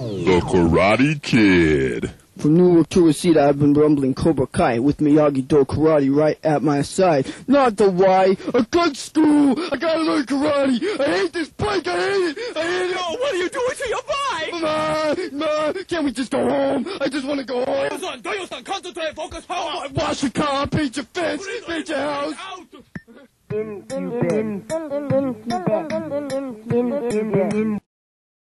The Karate Kid. From Newark to Reseda, I've been rumbling Cobra Kai with Miyagi-Do karate right at my side. Not the why. A good school. I gotta learn karate. I hate this bike. I hate it. I hate it. No, what are you doing to your bike? Ma, can't we just go home? I just want to go home. Doyo-san, concentrate, focus, home. Wash your car, paint your fence, paint your house. Out. Into bed.